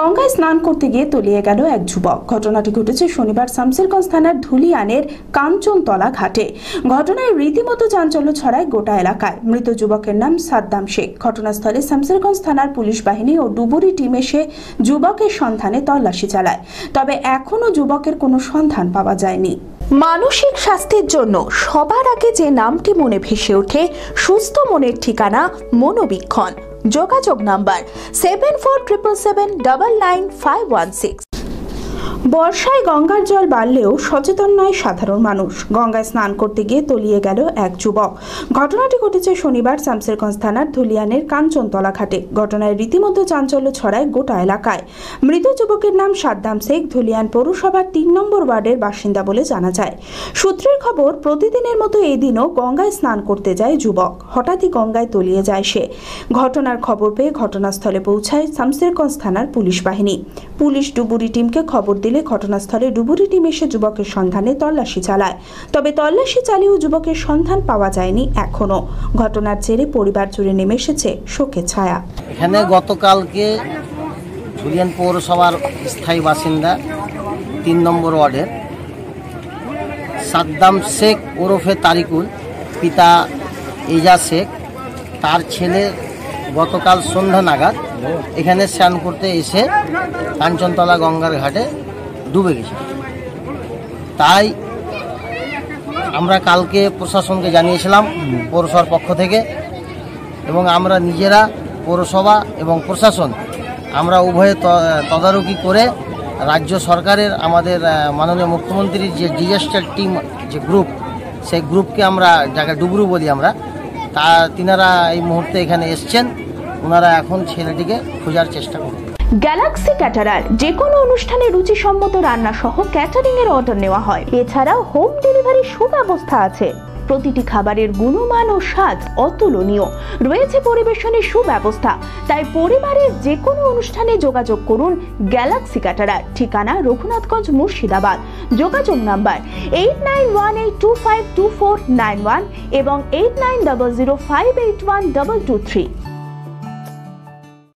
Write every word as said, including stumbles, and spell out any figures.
গঙ্গায় স্নান করতে গিয়ে তলিয়ে গেল এক যুবক। ঘটনাটি ঘটেছে শনিবার শামসেরগঞ্জ থানার ধুলিয়ানের কাঞ্চনতলা ঘাটে। ঘটনায় রীতিমতো চাঞ্চল্য ছড়ায় গোটা এলাকায়। মৃত যুবকের নাম সাদ্দাম শেখ। ঘটনাস্থলে শামসেরগঞ্জ থানার পুলিশ বাহিনী ও ডুবুরি টিম এসে যুবকের সন্ধানে তল্লাশি চালায়, তবে এখনো যুবকের কোনো সন্ধান পাওয়া যায়নি। মানসিক স্বাস্থ্যের জন্য সবার আগে যে নামটি মনে ভেসে ওঠে, সুস্থ মনের ঠিকানা মনোবীক্ষণ। যোগাযোগ number seven four triple seven double nine five one six. বর্ষায় গঙ্গার জল বাড়লেও সচেতন নয় সাধারণ মানুষ। গঙ্গায় স্নান করতে গিয়ে তলিয়ে গেল এক যুবক। ঘটনাটি ঘটেছে শনিবার শামসেরগঞ্জ থানার ধুলিয়ানের কাঞ্চনতলা ঘাটে। ঘটনায় রীতিমতো চাঞ্চল্য ছড়ায় গোটা এলাকায়। মৃত যুবকের নাম সাদ্দাম শেখ, ধুলিয়ান পৌরসভার তিন নম্বর ওয়ার্ডের বাসিন্দা বলে জানা যায়। সূত্রের খবর, প্রতিদিনের মতো এদিনও গঙ্গায় স্নান করতে যায় যুবক। হঠাৎই গঙ্গায় তলিয়ে যায় সে। ঘটনার খবর পেয়ে ঘটনাস্থলে পৌঁছায় শামসেরগঞ্জ থানার পুলিশ বাহিনী। পুলিশ ডুবুরি টিমকে খবর দিলে ঘটনাস্থলে ডুবুরি টিম এসে যুবকের সন্ধানে তল্লাশি চালায়, তবে তল্লাশি চালিয়েও যুবকের সন্ধান পাওয়া যায়নি এখনো। ঘটনার জেরে পরিবার জুড়ে নেমে এসেছে শোকের ছায়া। এখানে গতকালকে ধুলিয়ান পৌরসভার স্থায়ী বাসিন্দা তিন নম্বর ওয়ার্ডের সাদ্দাম শেখ ওরফে তারিকুল, পিতা এজাজ শেখ, তার ছেলে গতকাল সন্ধ্যা নাগাদ এখানে স্নান করতে এসে কাঞ্চনতলা গঙ্গার ঘাটে ডুবে গেছে। তাই আমরা কালকে প্রশাসনকে জানিয়েছিলাম পৌরসভার পক্ষ থেকে, এবং আমরা নিজেরা পৌরসভা এবং প্রশাসন আমরা উভয়ে তদারকি করে রাজ্য সরকারের আমাদের মাননীয় মুখ্যমন্ত্রীর যে ডিজাস্টার টিম যে গ্রুপ, সেই গ্রুপকে আমরা যাকে ডুবরু বলি আমরা, তা তিনারা এই মুহূর্তে এখানে এসছেন। ওনারা এখন ছেলেটিকে খোঁজার চেষ্টা করবেন। গ্যালাক্সি ক্যাটারার যে কোনো অনুষ্ঠানে রুচিসম্মত রান্না সহ ক্যাটারিং এর অর্ডার নেওয়া হয়। এছাড়াও হোম ডেলিভারির সুব্যবস্থা আছে। প্রতিটি খাবারের গুণমান ও স্বাদ অতুলনীয়। রয়েছে পরিবেশনের সুব্যবস্থা। তাই পরিবারের যে কোনো অনুষ্ঠানে যোগাযোগ করুন গ্যালাক্সি ক্যাটারার। ঠিকানা রঘুনাথগঞ্জ, মুর্শিদাবাদ। যোগাযোগ number eight nine one eight two five two four nine one এবং eight nine double zero five eight one double two three.